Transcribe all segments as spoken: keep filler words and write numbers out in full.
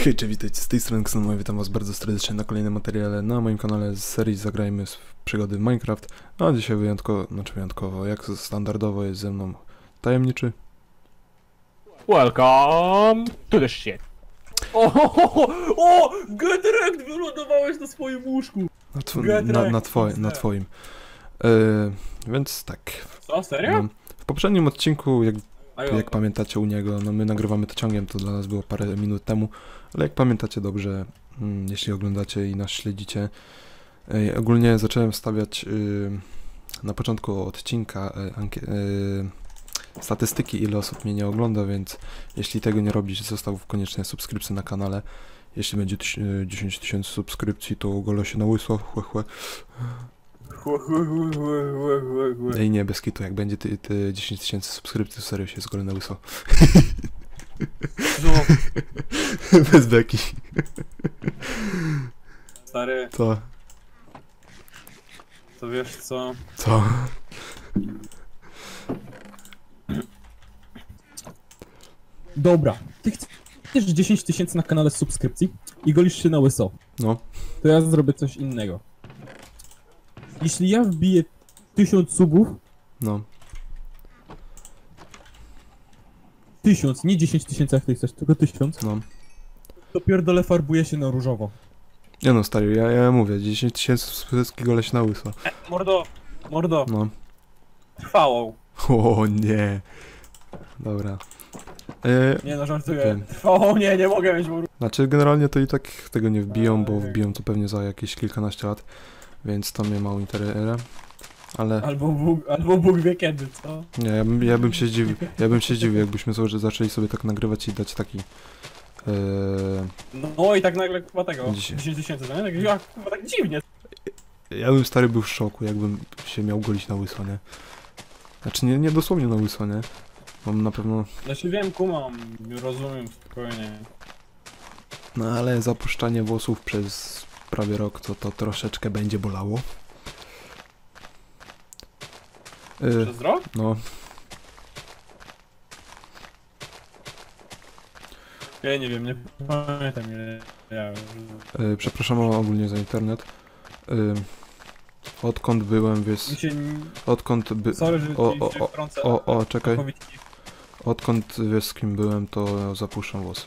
Hejcie, witajcie, z tej strony Xenomoy, witam was bardzo serdecznie na kolejnym materiale na moim kanale z serii Zagrajmy w przygody w Minecraft. A dzisiaj wyjątkowo, znaczy wyjątkowo, jak standardowo jest ze mną Tajemniczy. Welcome to the shit. O, ho, ho, ho. O, Getrekt, wylądowałeś na swoim łóżku. Na, tw na, na, twoje, na twoim. Yy, więc tak. Co, serio? No, w poprzednim odcinku, jak, Ajo. jak pamiętacie u niego, no my nagrywamy to ciągiem, to dla nas było parę minut temu, ale jak pamiętacie dobrze, mm, jeśli oglądacie i nas śledzicie, yy, ogólnie zacząłem wstawiać yy, na początku odcinka yy, yy, statystyki, ile osób mnie nie ogląda, więc jeśli tego nie robisz, zostaw koniecznie subskrypcję na kanale. Jeśli będzie dziesięć tysięcy subskrypcji, to ogolę się na łyso. Chłe, chłe. Ej, nie, bez kitu, jak będzie ty, ty dziesięć tysięcy subskrypcji, to serio się zgolę na łyso. No. Bez beki. Stary, Co? to wiesz co? Co? Dobra, ty chcesz dziesięć tysięcy na kanale subskrypcji i golisz się na łyso. No. To ja zrobię coś innego. Jeśli ja wbiję tysiąc subów, No. tysiąc, nie dziesięć tysięcy jak ty chcesz, tylko tysiąc, No. to pierdolę farbuje się na różowo. Nie no, stary, ja, ja mówię, dziesięć tysięcy subskrypcji gole się na łyso. E, mordo, mordo, No. trwało. O nie. Dobra. E, Nie no, żartuję. Wiem. Trwało, nie, nie mogę mieć mordo. Znaczy generalnie to i tak tego nie wbiją, bo wbiją to pewnie za jakieś kilkanaście lat, więc to mnie mało interesuje, ale Albo Bóg, albo Bóg wie kiedy, co? nie, ja bym, ja bym się zdziwił, ja bym się zdziwił, jakbyśmy sobie, zaczęli sobie tak nagrywać i dać taki e, No i tak nagle chyba tego, Dzisiaj. dziesięć tysięcy, no nie? Tak, jak, chyba tak dziwnie. ja bym stary był w szoku, jakbym się miał golić na łyso, nie? Znaczy nie, nie dosłownie na łyso, nie? Mam na pewno, Znaczy wiem, kumam, rozumiem spokojnie. no ale zapuszczanie włosów przez prawie rok, to to troszeczkę będzie bolało. E, Przez rok? no. Ja nie wiem, nie pamiętam ile ja... E, przepraszam ogólnie za internet. E, odkąd byłem, wiesz... Mi się... Odkąd by... Sorry, że O, ci o, się o, wtrącę, o, o, czekaj. odpowiedzi. Odkąd wiesz z kim byłem, to zapuszczam włos.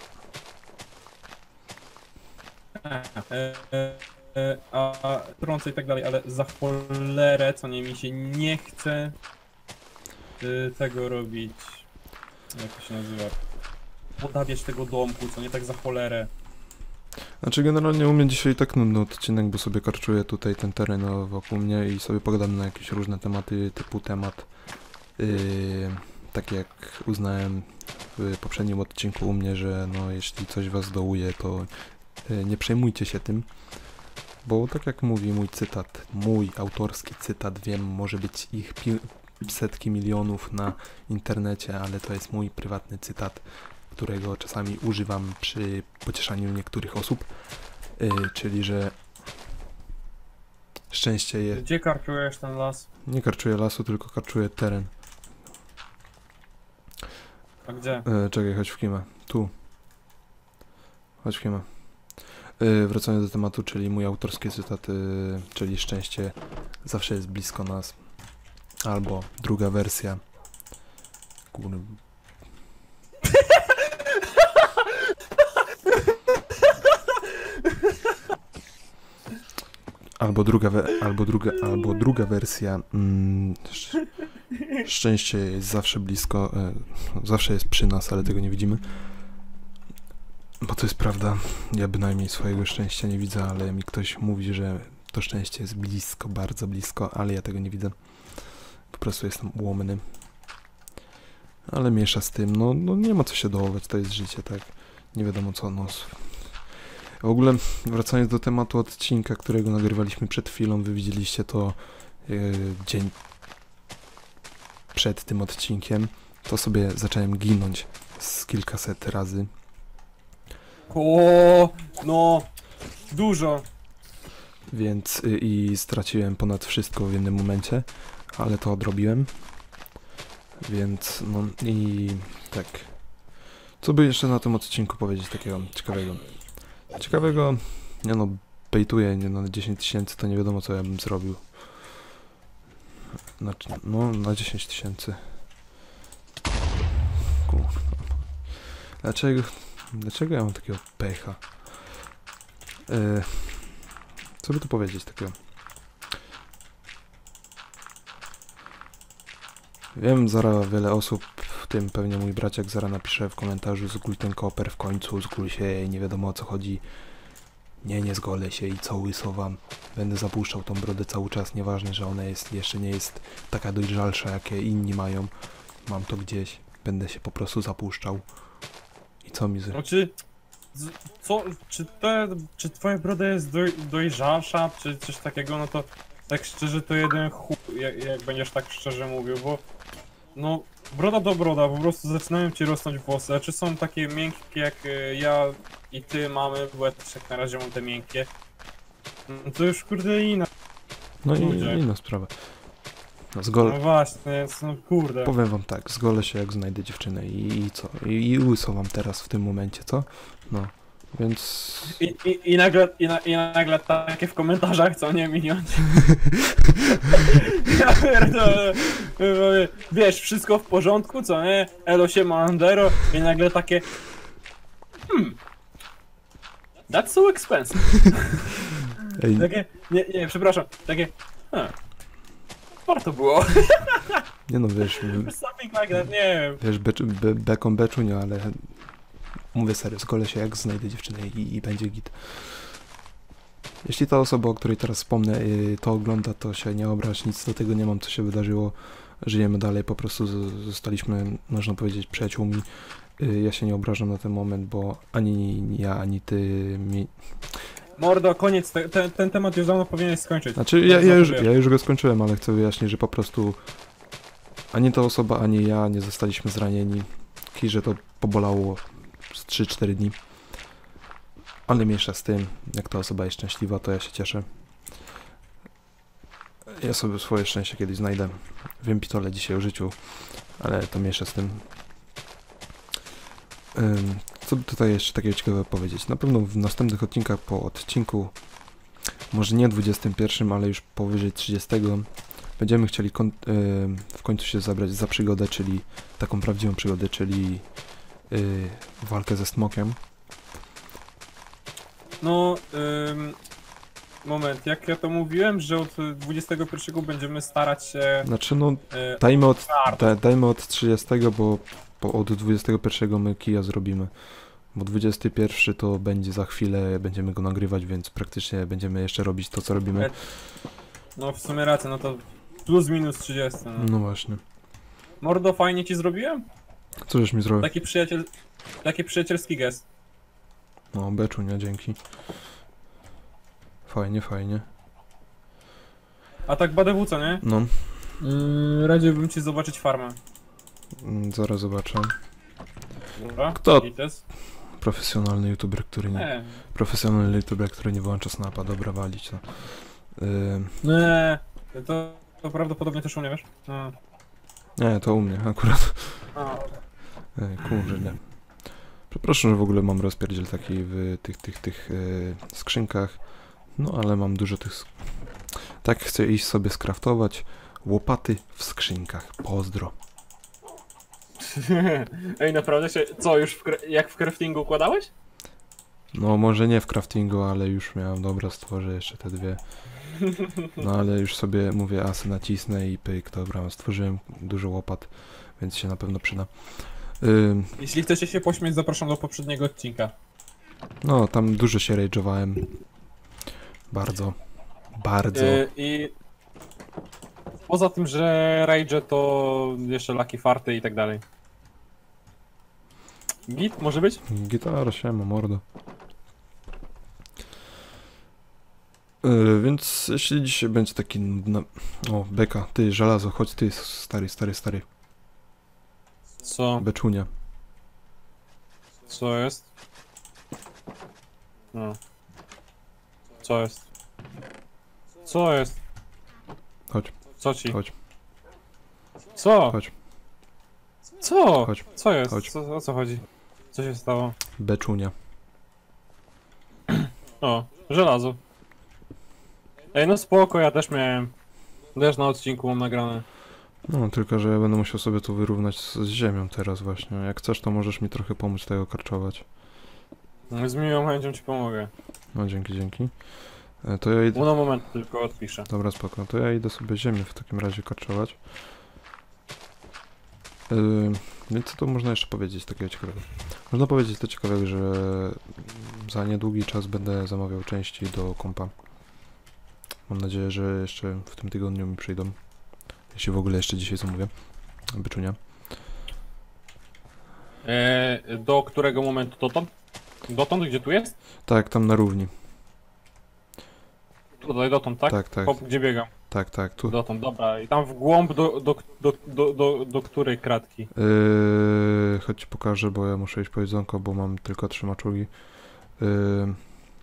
E, e, e, a trącę i tak dalej, ale za cholerę, co nie mi się nie chce y, tego robić. Jak to się nazywa? Podawiać tego domku, co nie tak za cholerę. Znaczy generalnie u mnie dzisiaj tak nudny odcinek, bo sobie karczuję tutaj ten teren wokół mnie i sobie pogadamy na jakieś różne tematy, typu temat yy, tak jak uznałem w poprzednim odcinku u mnie, że no jeśli coś was dołuje, to yy, nie przejmujcie się tym, bo tak jak mówi mój cytat, mój autorski cytat, wiem, może być ich setki milionów na internecie, ale to jest mój prywatny cytat, którego czasami używam przy pocieszaniu niektórych osób, yy, czyli że szczęście jest... Gdzie karczujesz ten las? Nie karczuję lasu, tylko karczuję teren. A gdzie? Yy, czekaj, chodź w kimę. Tu. Chodź w kimę. Yy, wracając do tematu, czyli mój autorski cytat, yy, czyli szczęście zawsze jest blisko nas. Albo druga wersja. Kur... Albo druga, we, albo druga, albo druga wersja. Mm, sz, szczęście jest zawsze blisko, e, zawsze jest przy nas, ale tego nie widzimy. Bo to jest prawda. Ja bynajmniej swojego szczęścia nie widzę, ale mi ktoś mówi, że to szczęście jest blisko, bardzo blisko, ale ja tego nie widzę. Po prostu jestem ułomny. Ale miesza z tym, no, no nie ma co się dołować, to jest życie, tak. Nie wiadomo co, no. W ogóle wracając do tematu odcinka, którego nagrywaliśmy przed chwilą, wy widzieliście to yy, dzień przed tym odcinkiem, to sobie zacząłem ginąć z kilkaset razy. O, no, dużo. Więc yy, i straciłem ponad wszystko w jednym momencie, ale to odrobiłem. Więc no i tak. Co by jeszcze na tym odcinku powiedzieć takiego ciekawego? Ciekawego, nie no, bejtuję, nie no, na dziesięć tysięcy to nie wiadomo co ja bym zrobił. Znaczy, no, na dziesięć tysięcy. Kurwa. Dlaczego, dlaczego ja mam takiego pecha? Yy, co by tu powiedzieć takiego? Wiem, zaraz wiele osób, w tym pewnie mój braciak zaraz napisze w komentarzu: zgój ten koper w końcu, zgój się, nie wiadomo o co chodzi. Nie, nie zgolę się i co łysowam. Będę zapuszczał tą brodę cały czas, nieważne, że ona jest, jeszcze nie jest taka dojrzalsza, jakie inni mają. Mam to gdzieś, będę się po prostu zapuszczał. I co mi z... Znaczy, z- co, czy, te, czy twoja broda jest doj, dojrzalsza, czy coś takiego, no to tak szczerze to jeden chuj, jak, jak będziesz tak szczerze mówił, bo no, broda do broda, po prostu zaczynają ci rosnąć włosy, a czy są takie miękkie jak y, ja i ty mamy, bo ja też jak na razie mam te miękkie, no to już kurde inna. No i ludzie. inna sprawa. No, No zgol... właśnie, więc no kurde. Powiem wam tak, zgolę się jak znajdę dziewczynę i, i co? I, i łysowam teraz w tym momencie, co? No, więc... I, i, i, nagle, i, na, I nagle takie w komentarzach, co nie miniąć. Ja pierdolę. Wiesz, wszystko w porządku, co nie? Elo się Mandero i nagle takie. Hmm. That's so expensive. Ej, Takie. Nie, nie, przepraszam. Takie. Hmm. Warto było. nie no, wiesz, Something like that, nie wiem. wiesz, becz, be, beką beczunio, ale... Mówię serio, zgolę się jak znajdę dziewczynę i, i będzie git. Jeśli ta osoba, o której teraz wspomnę, yy, to ogląda, to się nie obraź, nic do tego nie mam, co się wydarzyło. Żyjemy dalej, po prostu z, zostaliśmy, można powiedzieć, przyjaciółmi. Yy, ja się nie obrażam na ten moment, bo ani ja, ani ty mi... Mordo, koniec. Te, ten, ten temat już dawno powinieneś skończyć. Znaczy, ja, ja, już, ja już go skończyłem, ale chcę wyjaśnić, że po prostu ani ta osoba, ani ja nie zostaliśmy zranieni. Kij, że to pobolało z trzy cztery dni. Ale mniejsza z tym, jak ta osoba jest szczęśliwa, to ja się cieszę. Ja sobie swoje szczęście kiedyś znajdę. Wiem pitole dzisiaj o życiu, ale to mniejsza z tym. Ym, co by tutaj jeszcze takiego ciekawego powiedzieć? Na pewno w następnych odcinkach po odcinku, może nie dwudziestym pierwszym, ale już powyżej trzydziestym, będziemy chcieli kon- ym, w końcu się zabrać za przygodę, czyli taką prawdziwą przygodę, czyli yy, walkę ze smokiem. No, ym, moment, jak ja to mówiłem, że od dwudziestego pierwszego będziemy starać się. Znaczy no, Y, dajmy od, Twardo. da, dajmy od trzydziestego, bo, bo od dwudziestego pierwszego my kija zrobimy. Bo dwudziesty pierwszy to będzie za chwilę, będziemy go nagrywać, więc praktycznie będziemy jeszcze robić to, co robimy. no, w sumie racja, no to plus minus trzydzieści. No. No właśnie. Mordo, fajnie ci zrobiłem? Co żeś mi zrobił? Taki przyjaciel. Taki przyjacielski gest. No, beczunia, dzięki. Fajnie, fajnie. A tak badewu, co nie? No, Yy, radziłbym ci zobaczyć farmę. mm, zaraz zobaczę. Dobra. Kto? Gites. Profesjonalny youtuber, który nie... Nie. Profesjonalny youtuber, który nie wyłącza snapa, dobra, walić to. Yy, Nie. To, to prawdopodobnie też u mnie, wiesz? No. nie, to u mnie akurat. A, Ej, kurde. Przepraszam, że w ogóle mam rozpierdziel taki w tych, tych, tych yy, skrzynkach. No, ale mam dużo tych... sk- Tak chcę iść sobie skraftować łopaty w skrzynkach. Pozdro. Ej, naprawdę się. Co, już w, kra- jak w craftingu układałeś? No, może nie w craftingu, ale już miałem, dobra, stworzę jeszcze te dwie. No, ale już sobie, mówię, asy nacisnę i pyk, dobra, stworzyłem dużo łopat, więc się na pewno przyda. Ym, Jeśli chcecie się pośmiać, zapraszam do poprzedniego odcinka. no, tam dużo się rage'owałem. Bardzo. Bardzo. Yy, I poza tym, że rage to jeszcze laki farty i tak dalej. Git może być? Gitara, siema, mordo. Yy, więc jeśli dzisiaj będzie taki... Na... O, beka, ty, żelazo, chodź ty, stary, stary, stary. Co? Beczunia. Co jest? No. Co jest? Co jest? Chodź, Co ci? chodź, Co? chodź, Co? chodź. Co jest? Chodź. Co, o co chodzi? Co się stało? Beczunia. O, żelazo. Ej, no spoko, ja też miałem. Też na odcinku mam nagrane. No, tylko że ja będę musiał sobie to wyrównać z, z ziemią teraz właśnie. Jak chcesz, to możesz mi trochę pomóc tego karczować. Z miłą chęcią ci pomogę. No, dzięki, dzięki. E, to ja idę... Uno moment, tylko odpiszę. Dobra, spoko. To ja idę sobie ziemię w takim razie karczować. Yy, więc co tu można jeszcze powiedzieć takiego ciekawego? Można powiedzieć to ciekawego, że za niedługi czas będę zamawiał części do kompa. Mam nadzieję, że jeszcze w tym tygodniu mi przyjdą. Jeśli w ogóle jeszcze dzisiaj zamówię. Byczunia. Eee, do którego momentu dotąd? Dotąd, gdzie tu jest? Tak, tam na równi. Tutaj dotąd, tak? Tak, tak, Hop, gdzie biegam? tak, tak, tu. Dotąd, dobra. I tam w głąb do, do, do, do, do, do której kratki? Yy, chodź ci pokażę, bo ja muszę iść po jedzonko, bo mam tylko trzy maczugi. Yy,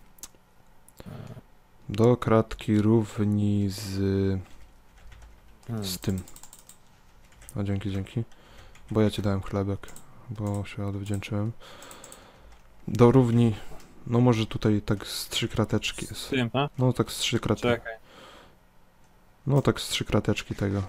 do kratki równi z... Hmm. z tym. O, dzięki, dzięki. Bo ja ci dałem chlebek, bo się odwdzięczyłem. Do równi... No może tutaj tak z trzy krateczki. Z tym, tak? No tak z trzy krateczki. Czekaj. No tak z trzy krateczki tego.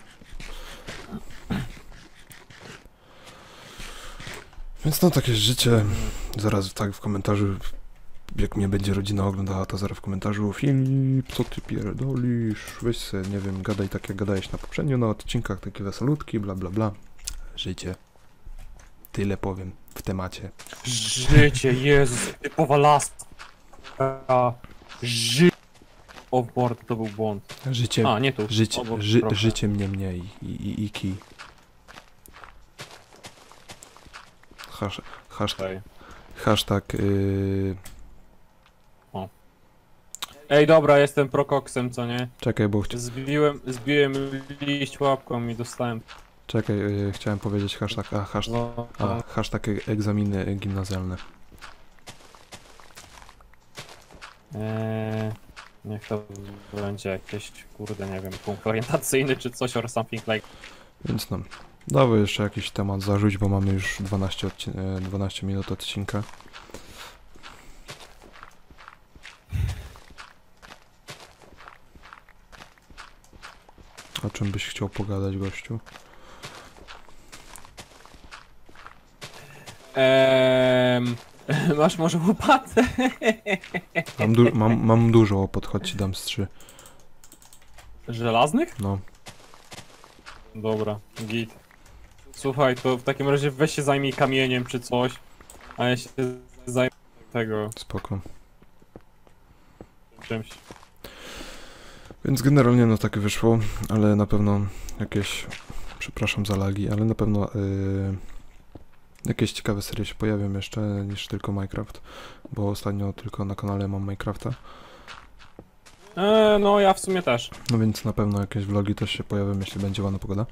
Więc no takie życie. Zaraz tak w komentarzu, jak mnie będzie rodzina oglądała, to zaraz w komentarzu: Filip, co ty pierdolisz? Weź se, nie wiem, gadaj tak jak gadałeś na poprzednio na odcinkach, takie wesolutki, bla bla bla. Życie. Tyle powiem w temacie. Życie, Jezus, typowa laska. Ży... O board, to był błąd. Życie, A, nie tu. życie, Obok ży, trochę. życie mnie mnie i, i, i kij. Hasz, hashtag, Tutaj. hashtag yy... Ej, dobra, jestem prokoksem, co nie? Czekaj, bo chci Zbiłem, zbiłem liść łapką i dostałem... czekaj, yy, chciałem powiedzieć hashtag, a, hashtag, No, a, hashtag e- egzaminy gimnazjalne. eee, niech to będzie jakieś, kurde, nie wiem, punkt orientacyjny czy coś or something like... Więc no, dawaj jeszcze jakiś temat zarzuć, bo mamy już dwanaście, odcin e, dwanaście minut odcinka. O czym byś chciał pogadać, gościu? Eee, masz może łopatę? Mam, du mam, mam dużo łopot, chodź ci dam z trzy. Żelaznych? No, Dobra, git. Słuchaj, to w takim razie weź się zajmij kamieniem czy coś, a ja się zajmę tego spoko. czymś. Więc generalnie no tak wyszło, ale na pewno jakieś, przepraszam za lagi, ale na pewno yy, jakieś ciekawe serie się pojawią jeszcze niż tylko Minecraft, bo ostatnio tylko na kanale mam Minecrafta. Eee, no ja w sumie też. No więc na pewno jakieś vlogi też się pojawią, jeśli będzie ładna pogoda.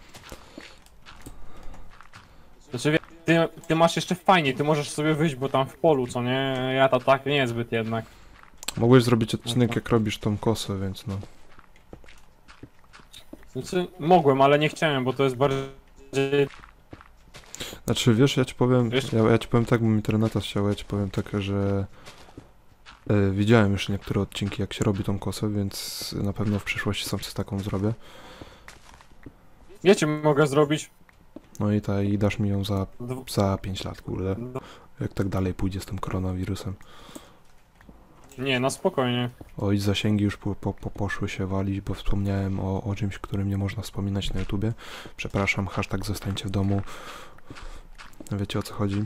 Znaczy, wie- ty, ty masz jeszcze fajnie, ty możesz sobie wyjść, bo tam w polu, co nie? Ja to tak nie zbyt jednak. Mogłeś zrobić odcinek jak robisz tą kosę, więc no. Znaczy, mogłem, ale nie chciałem, bo to jest bardziej... Znaczy wiesz, ja ci powiem, Wiesz? ja, ja ci powiem tak, bo mi Renata chciała, ja ci powiem tak, że e, widziałem już niektóre odcinki jak się robi tą kosę, więc na pewno w przyszłości sam sobie taką zrobię. Wiecie, mogę zrobić... No i ta, i dasz mi ją za, dw- za pięć lat, kurde. Jak tak dalej pójdzie z tym koronawirusem. Nie, na spokojnie. Oj, zasięgi już po, po, po, poszły się walić, bo wspomniałem o, o czymś, którym nie można wspominać na YouTubie. Przepraszam, hashtag zostańcie w domu. Wiecie o co chodzi?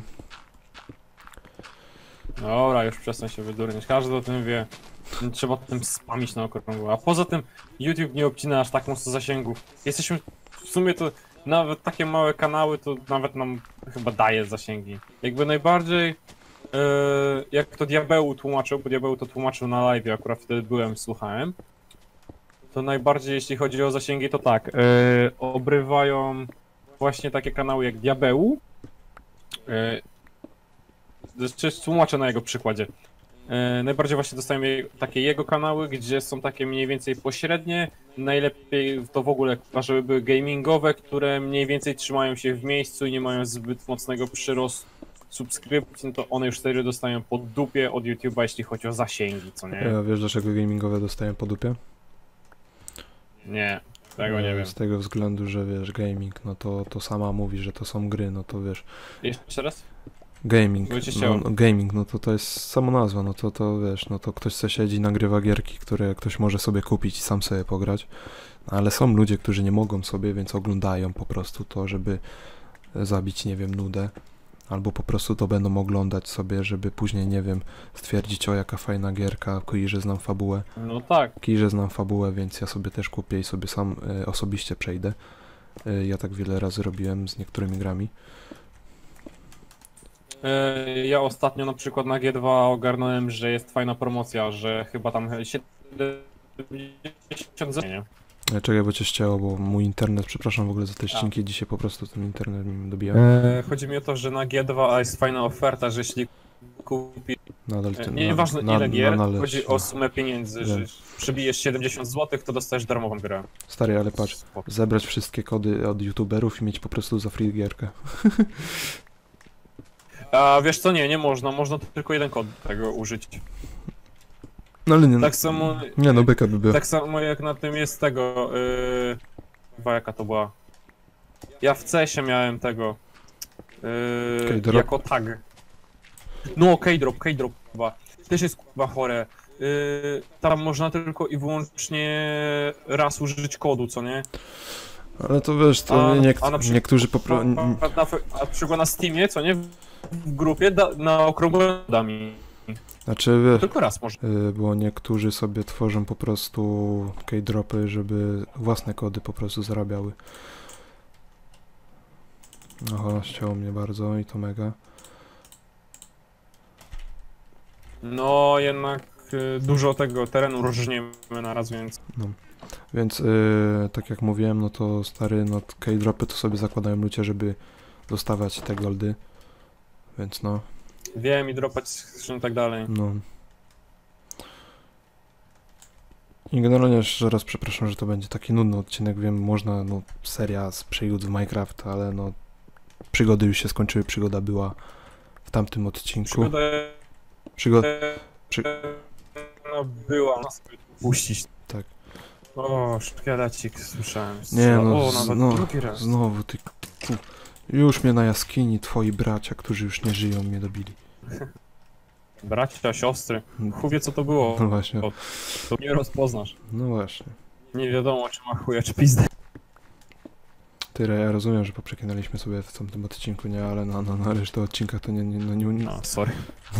Dobra, już przestań się wydurniać, każdy o tym wie. Nie trzeba o tym spamić na okrągło. A poza tym YouTube nie obcina aż tak mocno zasięgów. Jesteśmy, w sumie to nawet takie małe kanały to nawet nam chyba daje zasięgi. Jakby najbardziej, yy, jak to Diabeł tłumaczył, bo Diabeł to tłumaczył na live, akurat wtedy byłem, słuchałem. To najbardziej jeśli chodzi o zasięgi to tak, yy, obrywają właśnie takie kanały jak Diabeł. Yy, Znaczy, tłumaczę na jego przykładzie. E, najbardziej właśnie dostajemy je- takie jego kanały, gdzie są takie mniej więcej pośrednie. Najlepiej to w ogóle, żeby były gamingowe, które mniej więcej trzymają się w miejscu i nie mają zbyt mocnego przyrostu subskrypcji, no to one już serio dostają po dupie od YouTube'a, jeśli chodzi o zasięgi, co nie? Ja wiesz, dlaczego gamingowe dostają po dupie? Nie, tego nie E, wiem. Z tego względu, że wiesz, gaming, no to, to sama mówi, że to są gry, no to wiesz, Jeszcze raz? gaming, Bo cię no, ścięło. no, gaming, no to to jest samo nazwa, no to to wiesz, no to ktoś se siedzi, nagrywa gierki, które ktoś może sobie kupić i sam sobie pograć, ale są ludzie, którzy nie mogą sobie, więc oglądają po prostu to, żeby zabić, nie wiem, nudę, albo po prostu to będą oglądać sobie, żeby później, nie wiem, stwierdzić, o jaka fajna gierka, kij, że znam fabułę, No tak. kij, że znam fabułę, więc ja sobie też kupię i sobie sam y, osobiście przejdę. Y, ja tak wiele razy robiłem z niektórymi grami. E, Ja ostatnio na przykład na G dwa ogarnąłem, że jest fajna promocja, że chyba tam siedemdziesiąt zł, nie? E, Czekaj, bo cię ścięło, bo mój internet, przepraszam w ogóle za te ścinki, dzisiaj po prostu ten internet mi dobija. E, Chodzi mi o to, że na G dwa jest fajna oferta, że jeśli kupi... Nadal e, ty, Nie, na- nieważne na- ile gier, nadal- chodzi o sumę pieniędzy, że Wiem. przebijesz siedemdziesiąt złotych, to dostajesz darmową grę. Stary, ale patrz, Spoko. zebrać wszystkie kody od youtuberów i mieć po prostu za free gierkę. A wiesz co, nie, nie można, można tylko jeden kod tego użyć. No ale nie, Tak samo... nie no, byka by było. Tak samo jak na tym jest tego, yy... chyba jaka to była? Ja w cesie miałem tego, yy... K-drop? jako tag. No, K-drop, K-drop chyba. Też jest chyba chore. Yy... Tam można tylko i wyłącznie raz użyć kodu, co nie? Ale to wiesz, to A- niek a na przykład- niektórzy po prostu... A, na, a przykład na Steamie, co nie? W grupie da, na okrągłe dami. Znaczy wiesz, Tylko raz można. y, bo niektórzy sobie tworzą po prostu K-dropy, żeby własne kody po prostu zarabiały. Aha, ścięło mnie bardzo i to mega. No jednak yy, dużo tego terenu różnimy naraz, więc... No. Więc y, tak jak mówiłem, no to stary, no K-dropy to sobie zakładają ludzie, żeby dostawać te goldy. Więc no, Wiem i dropać skrzyn i tak dalej. no. I generalnie jeszcze raz przepraszam, że to będzie taki nudny odcinek, wiem, można, no, seria z przygód w Minecraft, ale no, przygody już się skończyły, przygoda była w tamtym odcinku. Przygoda Przygod... Przy- no, była na sobie puścić. Tak. O, szkielecik słyszałem. Nie no, o, nawet znowu, drugi raz. znowu ty... ku- Już mnie na jaskini twoi bracia, którzy już nie żyją, mnie dobili. Bracia, siostry. Chuj wie co to było. No właśnie, To nie rozpoznasz. no właśnie. Nie wiadomo czy ma chuja czy pizdę. Tyle, ja rozumiem, że poprzekinaliśmy sobie w tamtym odcinku, nie, ale na, na, na resztę odcinka to nie, nie, no nie, nie. No, sorry.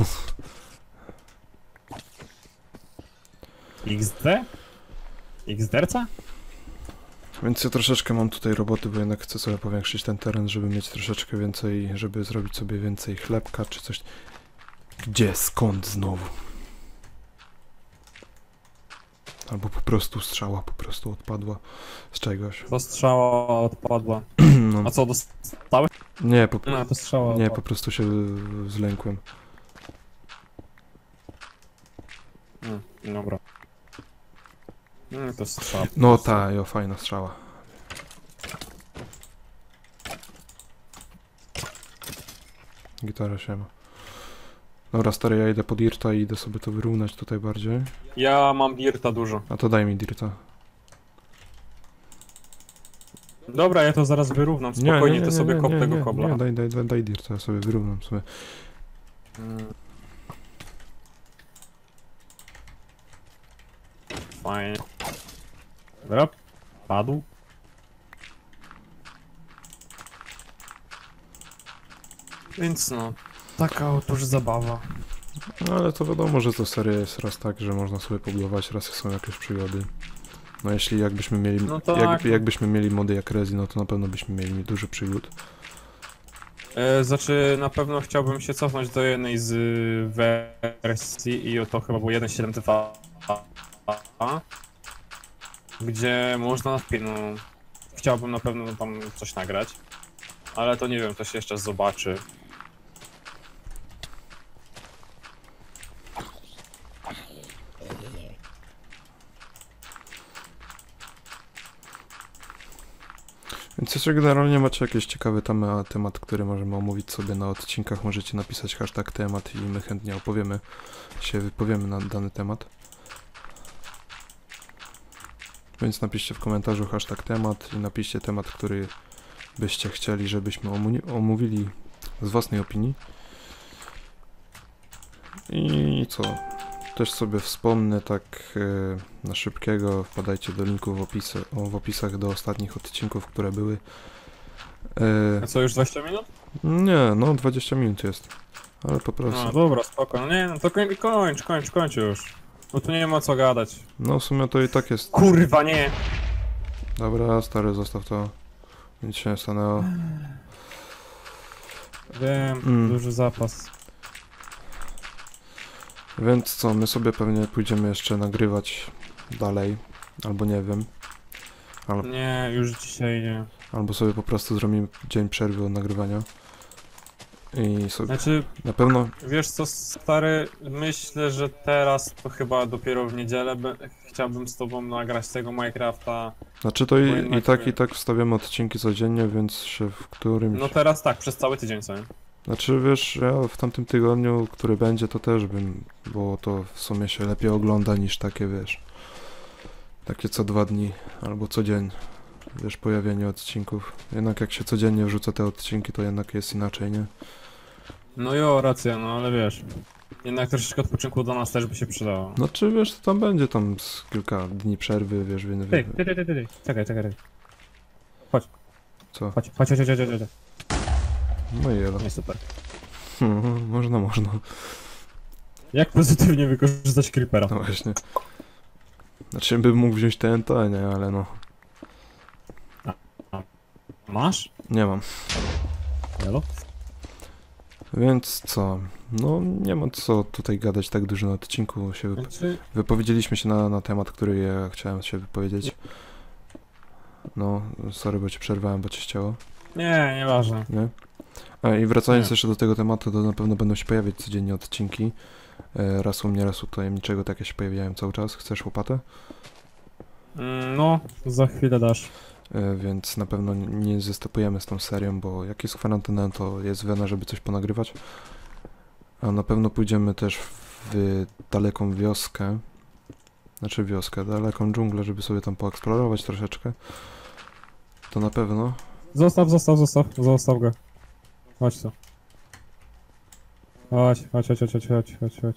X D? X-derca? Więc ja troszeczkę mam tutaj roboty, bo jednak chcę sobie powiększyć ten teren, żeby mieć troszeczkę więcej, żeby zrobić sobie więcej chlebka czy coś. Gdzie, skąd znowu? Albo po prostu strzała po prostu odpadła z czegoś. To strzała odpadła. No. A co, dostałeś? Nie, po, No, to strzała nie, odpadła. po prostu się zlękłem. Mm, dobra. Mm, to strzała. No ta, jo, fajna strzała. Gitara się ma. Dobra, stary, ja idę po dirta i idę sobie to wyrównać tutaj bardziej. Ja mam dirta dużo. A to daj mi dirta. Dobra, ja to zaraz wyrównam. Spokojnie, to sobie kop tego nie, kobla. nie, daj, daj, daj, daj dirta, ja sobie wyrównam sobie. Mm. Fajnie. Dobra, padł. Więc no, taka otóż zabawa. No ale to wiadomo, że to seria jest raz tak, że można sobie pobudować, raz są jakieś przygody. No jeśli jakbyśmy mieli, No tak. jak, jakbyśmy mieli mody jak Rezi, no to na pewno byśmy mieli dużo przygód. E, znaczy, na pewno chciałbym się cofnąć do jednej z y, wersji i to chyba był jeden siedem dwa, gdzie można, no, chciałbym na pewno tam coś nagrać, ale to nie wiem, to się jeszcze zobaczy. Więc jeśli generalnie macie jakiś ciekawy temat, temat, który możemy omówić sobie na odcinkach, możecie napisać hashtag temat i my chętnie opowiemy, się wypowiemy na dany temat. Więc napiszcie w komentarzu hashtag temat i napiszcie temat, który byście chcieli, żebyśmy omówili z własnej opinii. I co? Też sobie wspomnę tak yy, na szybkiego, wpadajcie do linków w, opisy, o, w opisach do ostatnich odcinków, które były. Yy, A co, już dwadzieścia minut? nie, no dwadzieścia minut jest, ale po prostu. No dobra, spoko. No nie, no to koń, kończ, kończ, kończ już. Bo tu nie ma co gadać. No w sumie to i tak jest. Kurwa, nie! Dobra, stary, zostaw to. Nic się nie stanęło. Wiem, Mm. duży zapas. Więc co, my sobie pewnie pójdziemy jeszcze nagrywać dalej, albo nie wiem. Al Nie, już dzisiaj nie. albo sobie po prostu zrobimy dzień przerwy od nagrywania. I sobie Znaczy, na pewno. wiesz co, stary, myślę, że teraz to chyba dopiero w niedzielę be- chciałbym z tobą nagrać tego Minecrafta. Znaczy to Bo i, jednak i tak nie. i tak wstawiamy odcinki codziennie, więc się w którymś. No teraz tak, przez cały tydzień sobie. Znaczy wiesz, ja w tamtym tygodniu, który będzie, to też bym, bo to w sumie się lepiej ogląda niż takie, wiesz, takie co dwa dni albo co dzień, wiesz, pojawienie odcinków. Jednak jak się codziennie wrzuca te odcinki, to jednak jest inaczej, nie? No jo, racja, no ale wiesz. Jednak troszeczkę odpoczynku do nas też by się przydało. Znaczy wiesz, to tam będzie tam z kilka dni przerwy, wiesz, więc... Ty, ty, ty, ty, ty, ty. Czekaj, czekaj, czekaj. Co? Chodź, chodź, chodź, chodź, chodź, chodź. No i jelo. Nie, super. Hmm, można, można. Jak pozytywnie wykorzystać creepera? No właśnie. Znaczy bym mógł wziąć T N T, nie, ale no. Masz? Nie mam. Jelo? Więc co? No nie ma co tutaj gadać tak dużo na odcinku. Się wyp Znaczy, wypowiedzieliśmy się na, na temat, który ja chciałem się wypowiedzieć. No, sorry, bo cię przerwałem, bo cię chciało, nie, nieważne. nie? A i wracając Nie. jeszcze do tego tematu, to na pewno będą się pojawiać codziennie odcinki. E, raz u mnie, raz u tajemniczego, takie się pojawiają cały czas. Chcesz łopatę? Mm, no, za chwilę dasz. E, więc na pewno nie- nie zestopujemy z tą serią, bo jak jest kwarantanna, to jest wena, żeby coś ponagrywać. A na pewno pójdziemy też w daleką wioskę. Znaczy wioskę, daleką dżunglę, żeby sobie tam poeksplorować troszeczkę. To na pewno. Zostaw, zostaw, zostaw, zostaw go. Chodź tu. Chodź, chodź, chodź, chodź, chodź, chodź, chodź, chodź.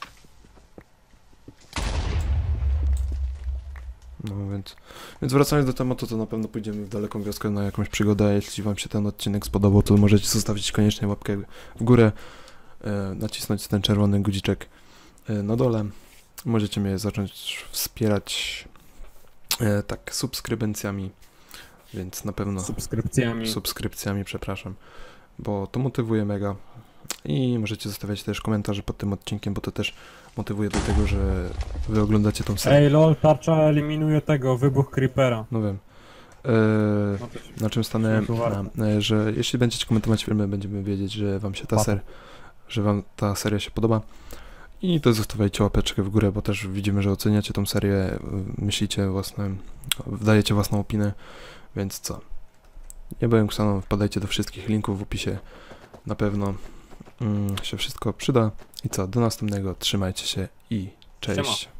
No więc, więc wracając do tematu, to na pewno pójdziemy w daleką wioskę na jakąś przygodę. Jeśli wam się ten odcinek spodobał, to możecie zostawić koniecznie łapkę w górę, e, nacisnąć ten czerwony guziczek e, na dole. Możecie mnie zacząć wspierać e, tak subskrybencjami, więc na pewno Subskrypcjami. subskrypcjami, przepraszam, bo to motywuje mega. I możecie zostawiać też komentarze pod tym odcinkiem, bo to też motywuje do tego, że wy oglądacie tą serię. Ej, lol, tarcza eliminuje tego, wybuch creepera. No wiem. E, No to się- na czym stanąłem, to warto. a, e, że jeśli będziecie komentować filmy, będziemy wiedzieć, że wam się ta ser, że wam ta seria się podoba. I to zostawiajcie łapeczkę w górę, bo też widzimy, że oceniacie tą serię, y, myślicie własne, wdajecie własną opinię, więc co? Ja byłem Ksaną, wpadajcie do wszystkich linków w opisie, na pewno mm, się wszystko przyda. I co? Do następnego, trzymajcie się i cześć. Siema.